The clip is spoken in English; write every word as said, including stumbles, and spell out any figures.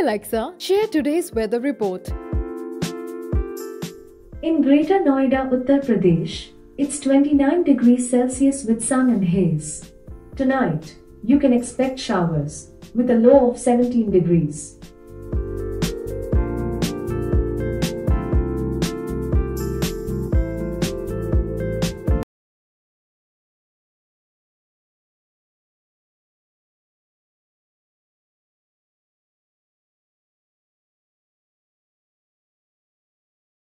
Alexa, share today's weather report. In Greater Noida, Uttar Pradesh, it's twenty-nine degrees Celsius with sun and haze. Tonight, you can expect showers, with a low of seventeen degrees.